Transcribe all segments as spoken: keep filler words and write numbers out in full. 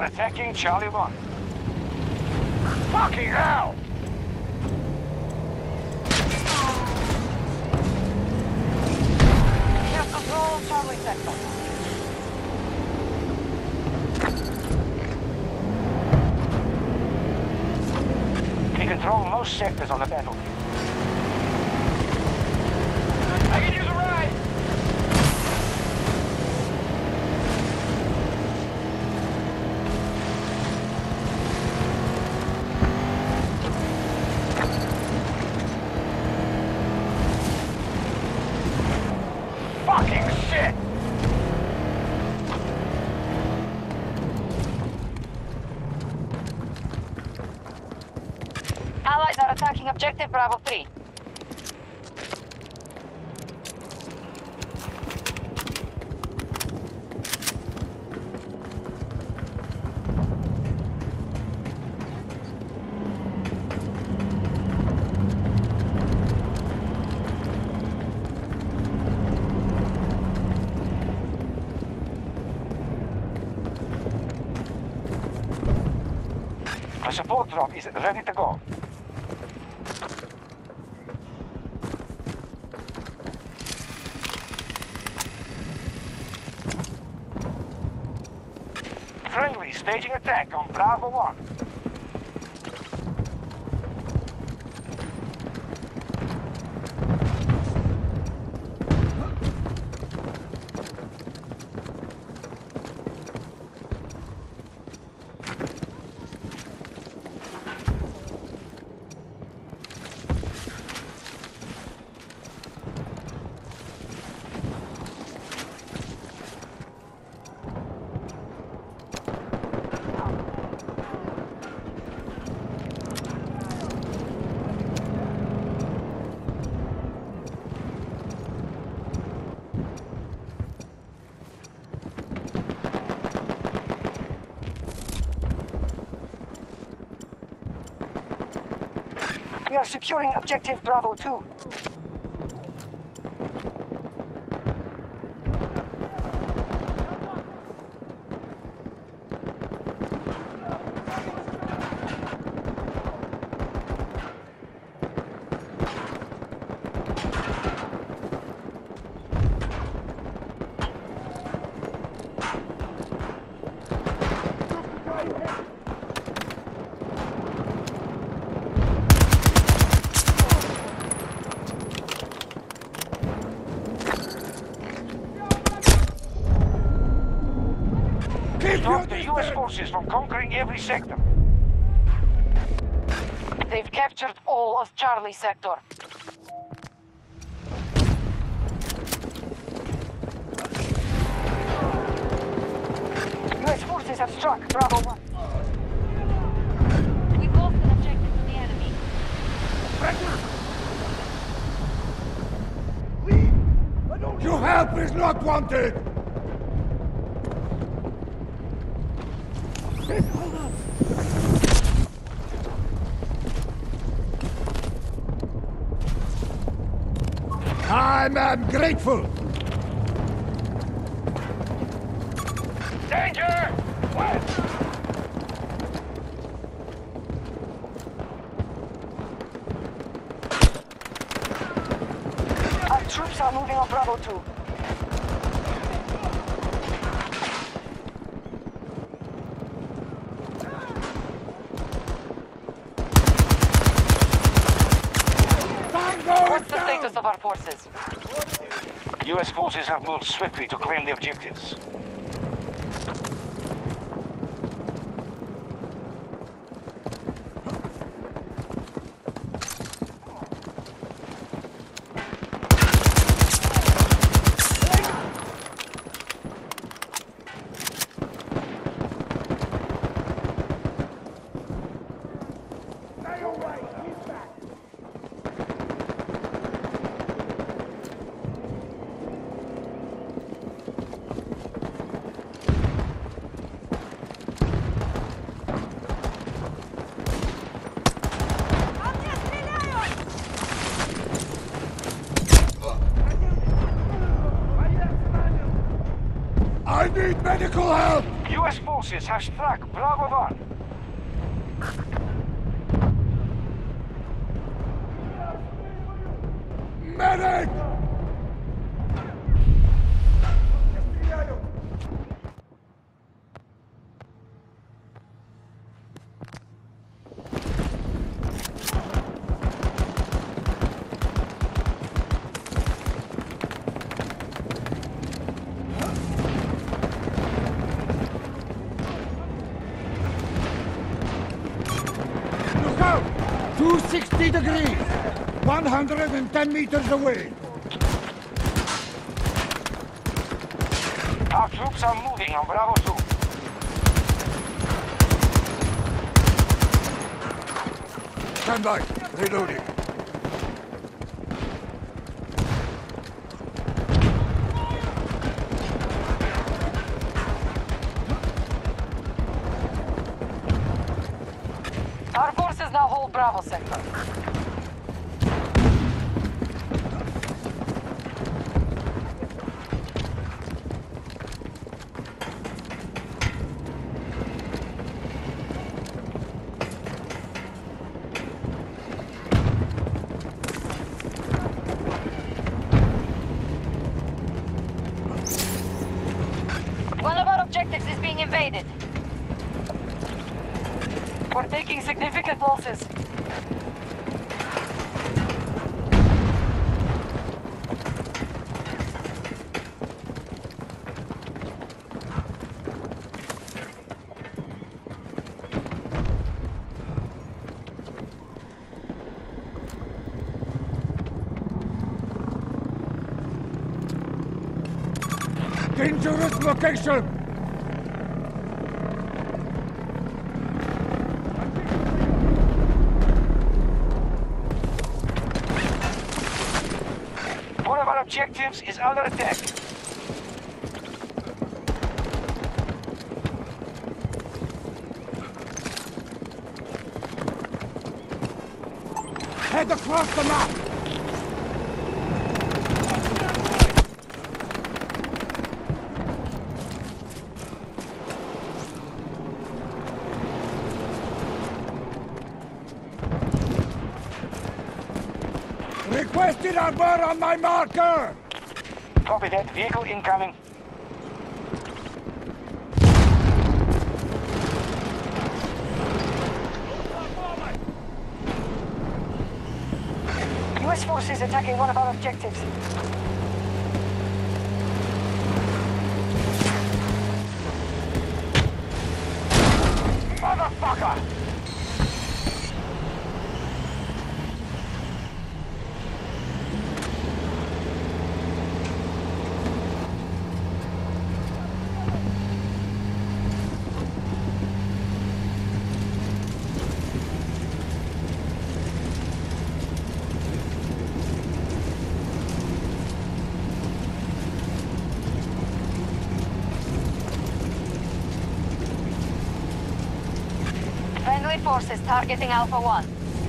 attacking Charlie one. Fucking hell! We have control of Charlie sector. We control most sectors on the battlefield. I can use a ride! Fucking shit! Allies are attacking objective Bravo three. The support drop is ready to go. Friendly staging attack on Bravo one. We are securing objective Bravo two. Stop the U S forces from conquering every sector. They've captured all of Charlie sector. U S forces have struck Bravo one. We've lost an objective to the enemy. Your help is not wanted! I am grateful! Danger! West! Our troops are moving on Bravo two. What's the status of our forces? U S forces have moved swiftly to claim the objectives. Medical help! U S forces have struck Bravo one. Medic! Look out! two hundred sixty degrees! one hundred ten meters away! Our troops are moving on Bravo two. Stand by. Reloading. Our forces now hold Bravo sector. One of our objectives is being invaded. We're taking significant losses. Dangerous location! One of our objectives is under attack. Head across the map! Requested armor on my marker! Copy that. Vehicle incoming. U S forces attacking one of our objectives. Motherfucker! Friendly forces targeting Alpha one.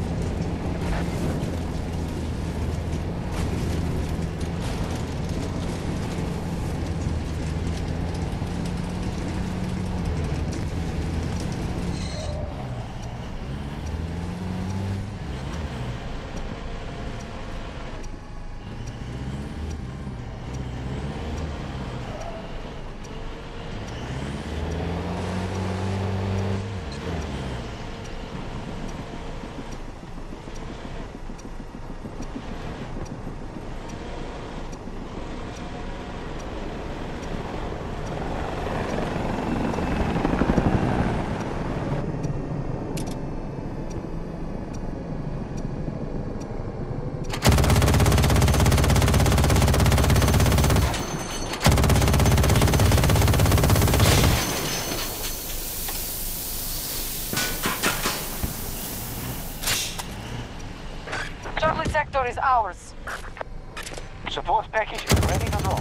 Charlie sector is ours. Support package is ready to drop.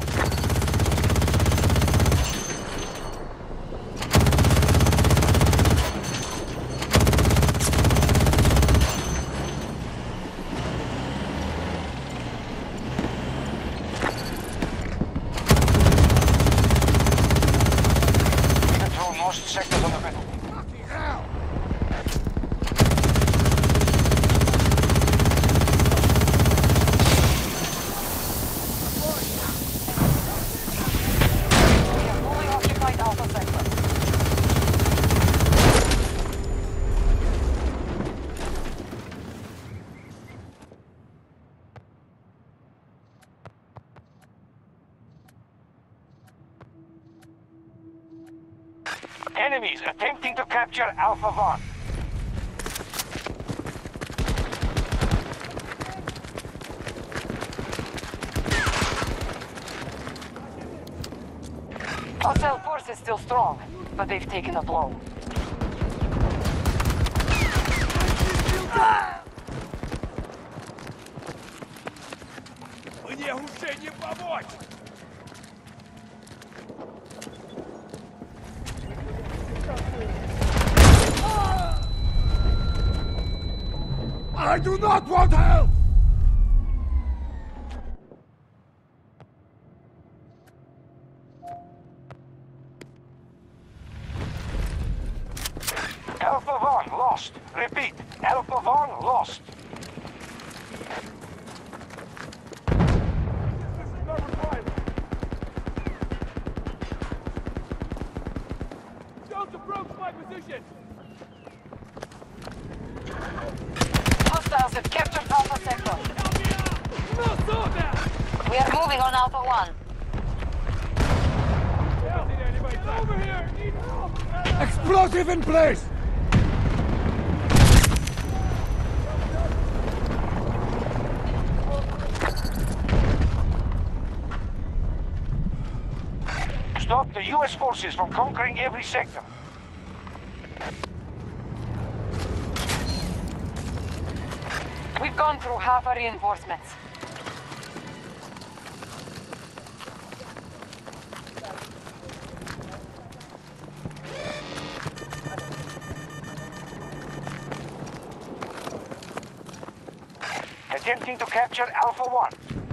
Enemies attempting to capture Alpha one. Hostile force is still strong, but they've taken a blow. Мне уже не помочь! I do not want help! Alpha one lost. Repeat, Alpha one lost. Don't approach my position! Hostiles have captured Alpha Sector. No soda! We are moving on Alpha one. Over here! Need help! Explosive in place! Stop the U S forces from conquering every sector. We've gone through half our reinforcements. Attempting to capture Alpha one.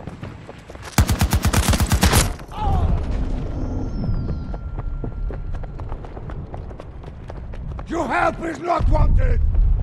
Your help is not wanted!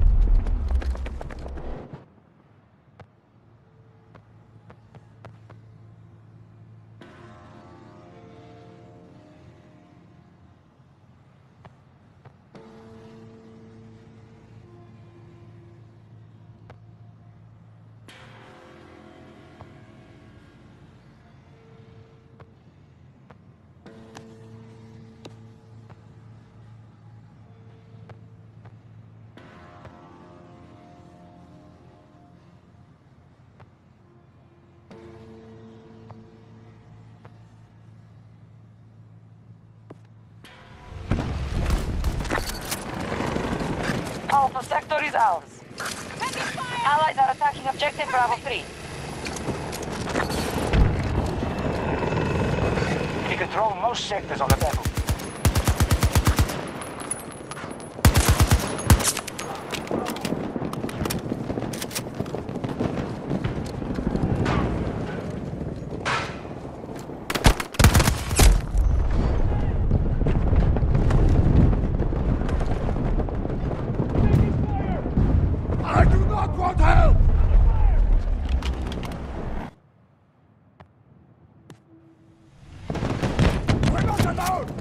Alpha Sector is ours. Allies are attacking Objective Bravo three. We control most sectors on the battle. I do not want help! We're not alone!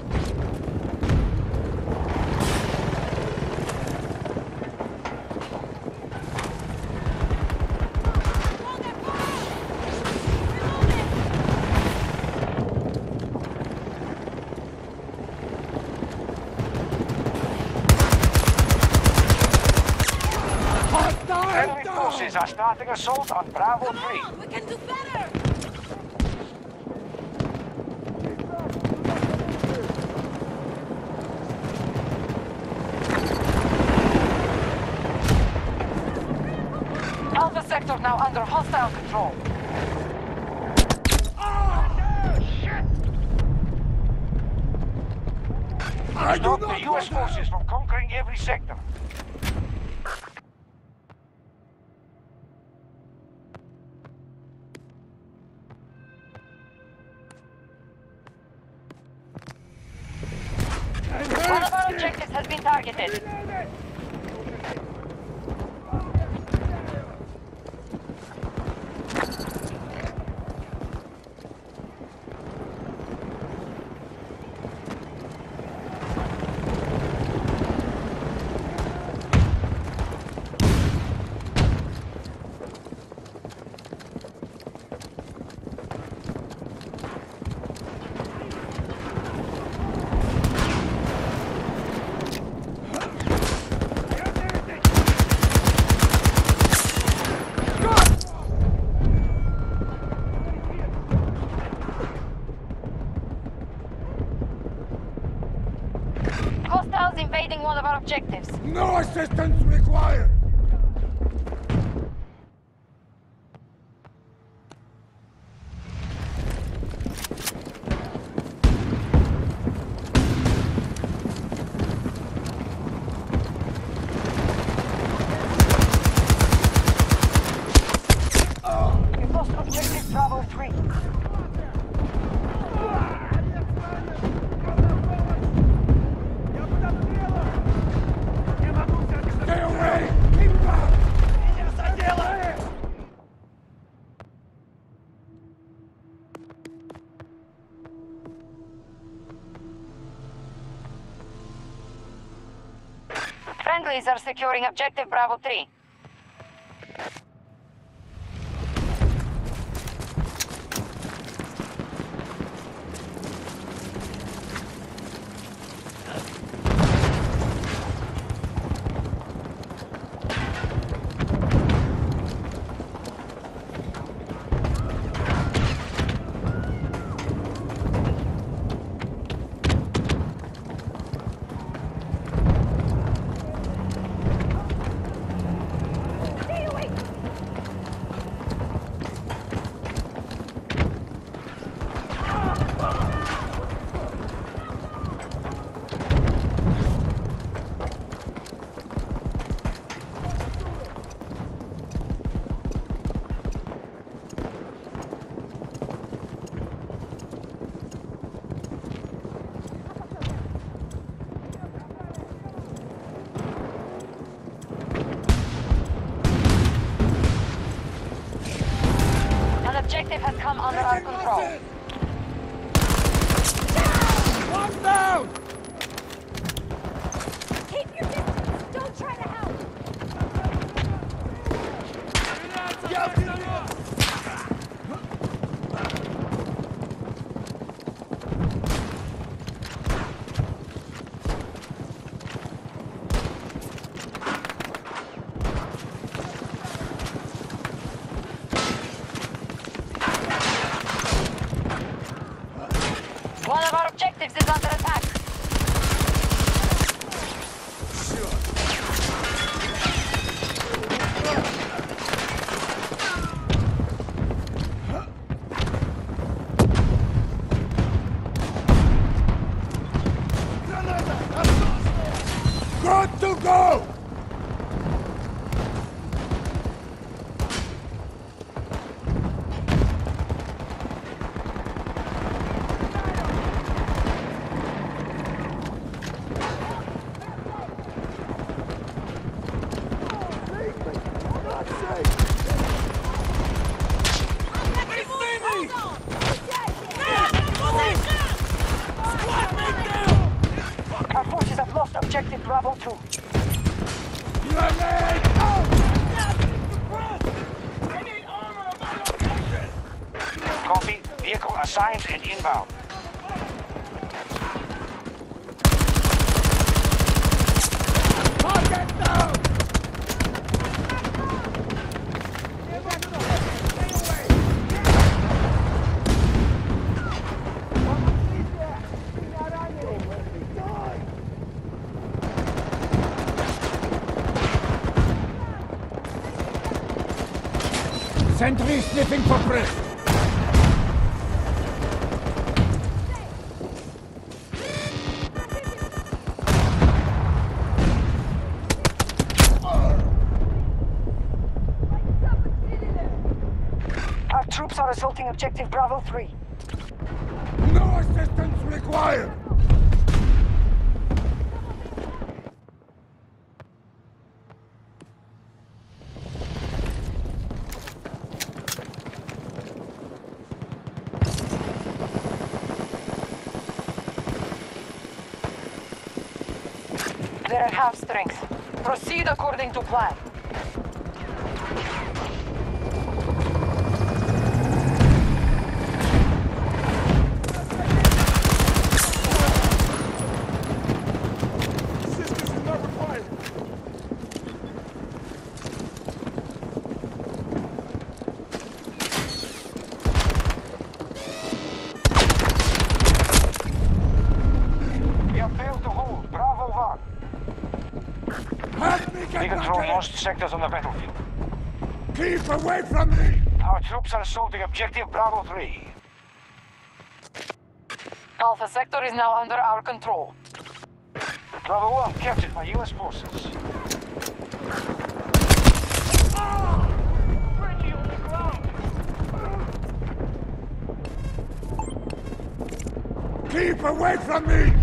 Enemy forces are starting assault on Bravo three. We can do better! Alpha Sector now under hostile control. I do Stop not the U S want help! forces from conquering every sector. One of our objectives has been targeted. our objectives. No assistance required! We've lost objective Bravo three. Stay away! Keep back! Friendlies are securing objective Bravo three. An objective has come under our control. One down! Keep your distance! Don't try to help! One of our objectives is under attack. Good to go! Our forces have lost objective Bravo two. Grenade out! Copy. Vehicle assigned and inbound. Target down! Sentry sniffing for press. Our troops are assaulting objective Bravo three. No assistance required! They're at half strength. Proceed according to plan. We have failed to hold Bravo one. lost sectors on the battlefield. Keep away from me! Our troops are assaulting objective Bravo three. Alpha sector is now under our control. Bravo one captured by U S forces. Frenchie on the ground! Keep away from me!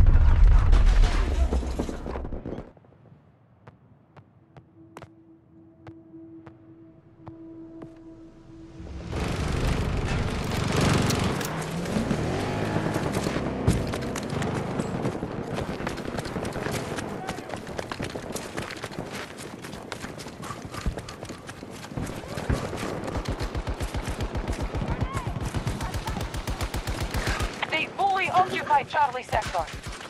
They fully occupy Charlie sector.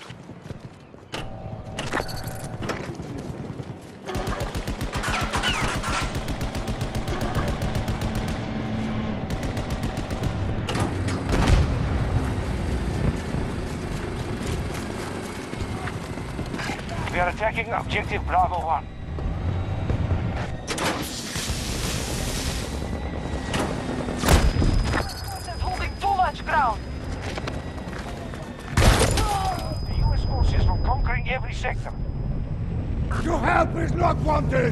We are attacking objective Bravo one. Forces holding too much ground. The U S forces from conquering every sector. Your help is not wanted!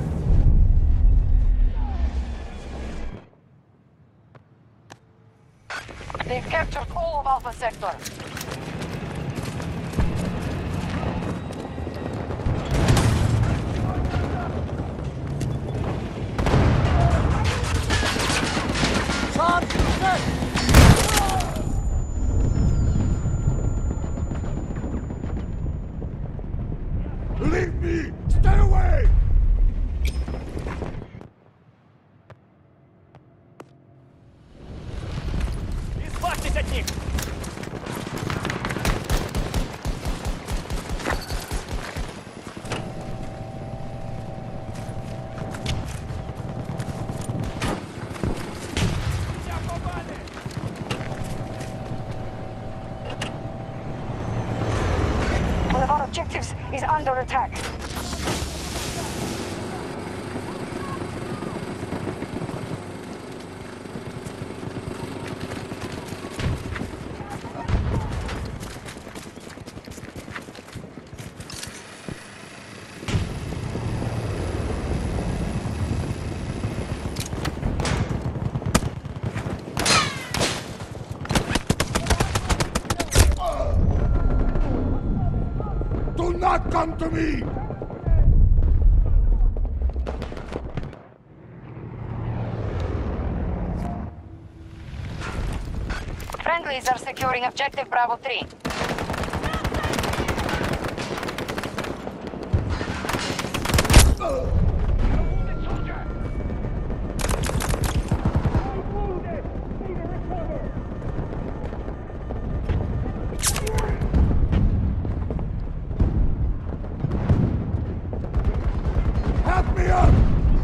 They've captured all of Alpha sector. Charge set! Leave me! Stay away! Избавьтесь от них! Меня попали! One of our objectives is under attack. Do not come to me! Friendlies are securing objective Bravo three. Help me up!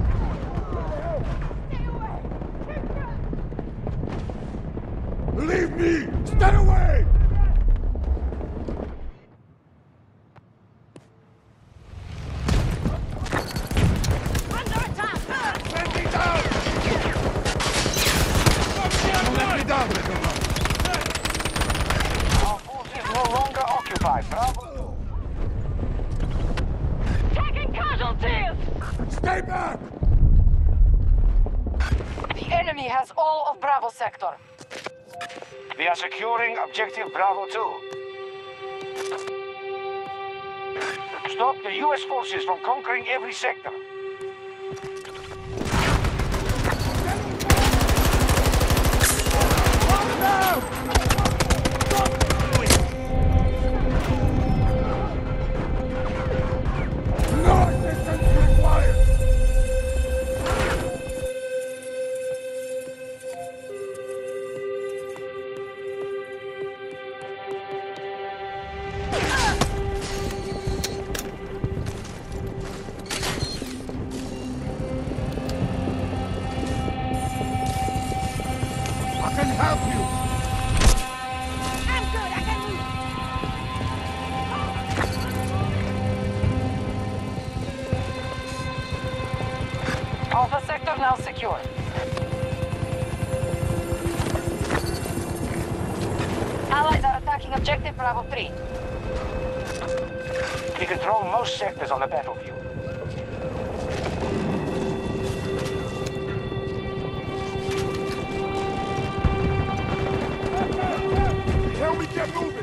Leave me! Stay away! Under attack! Let me down! Let me down, little one. Our forces no longer occupy Bravo. Taking casualties! Stay back! The enemy has all of Bravo sector. We are securing objective Bravo two. Stop the U S forces from conquering every sector. No assistance required! I can help you! I'm good, I can move! secure. Allies are attacking objective Bravo three. We control most sectors on the battlefield. Help me get moving!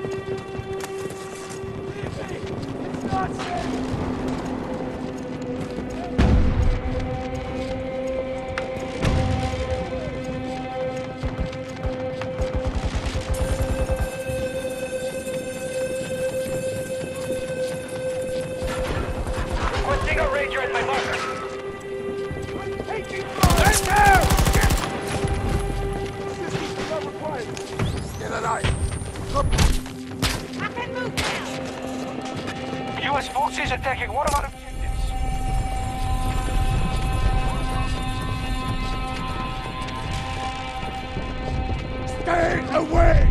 Requesting a ranger at my marker. Taking fire! Let's go! Assistance not required. Still alive. I can move now. U S forces attacking one of our objectives. Stay away!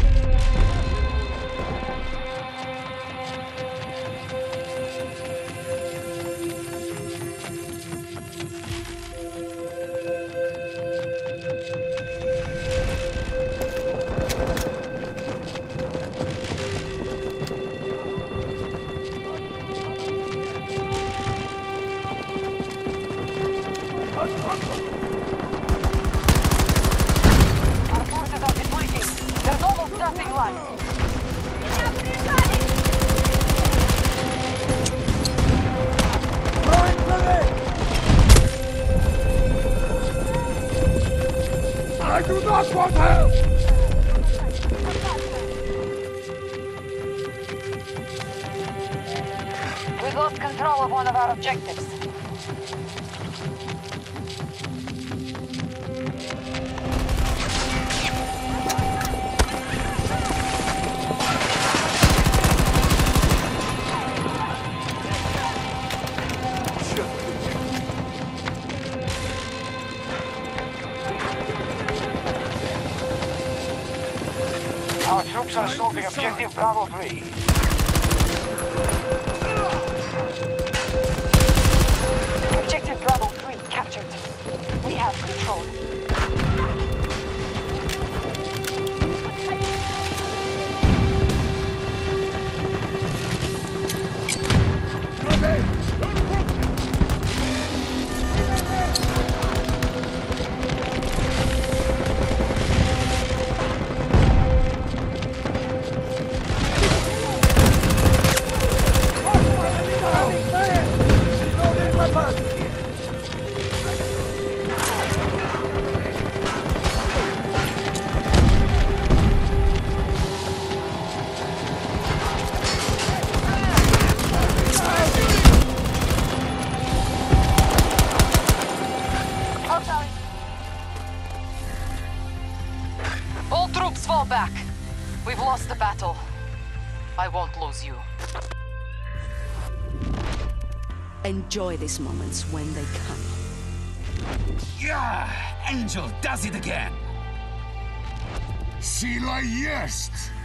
Our forces are depleting. There's almost nothing left. Going for it! I do not want help! We've lost control of one of our objectives. Our troops are assaulting objective Bravo three. Objective Bravo three captured. We have control. Oh, sorry. All troops fall back. We've lost the battle. I won't lose you. Enjoy these moments when they come. Yeah, Angel does it again. Sila jest!